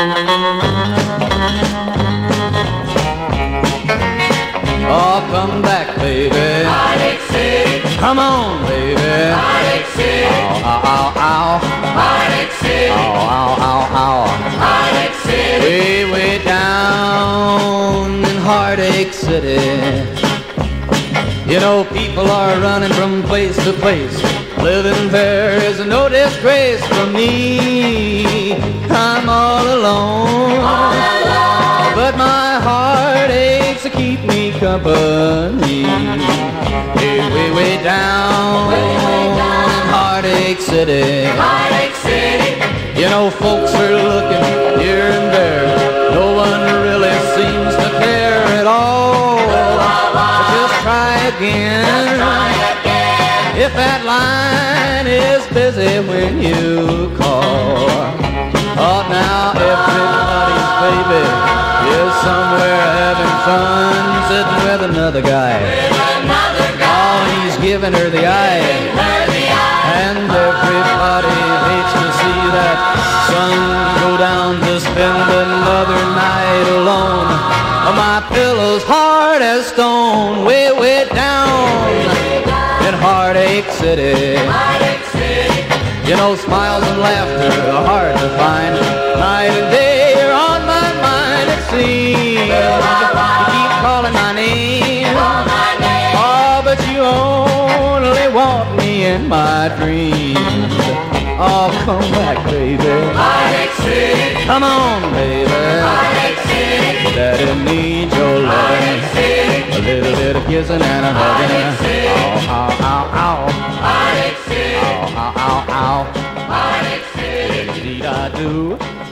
Oh, come back, baby. Heartache City. Come on, baby. Heartache City. Ow, ow, ow. Heartache City. Ow, ow, ow, ow. Heartache City. Way, way down in Heartache City. You know, people are running from place to place. Living there is no disgrace for me. I'm all alone. All alone. But my heart aches to keep me company. Hey, way, way down in Heartache City. Heartache City. You know, folks are looking here and there. No one really seems to care at all. Just try again. If that line is busy when you call. Oh, now everybody's baby is somewhere having fun, sitting with another guy. Oh, he's giving her the eye. And everybody hates to see that son go down to spend another night alone. Oh, my pillow's hard as stone, way, way down in Heartache City. You know, smiles and laughter are hard to find. Night and day you're on my mind, it seems. You keep calling my name. Oh, but you only want me in my dreams. Oh, come back, baby. Come on, baby. Daddy needs your loving. A little bit of kissing and a hugging. Ow, ow, ow, ow. Ow, ow, ow, ow. Indeed I do.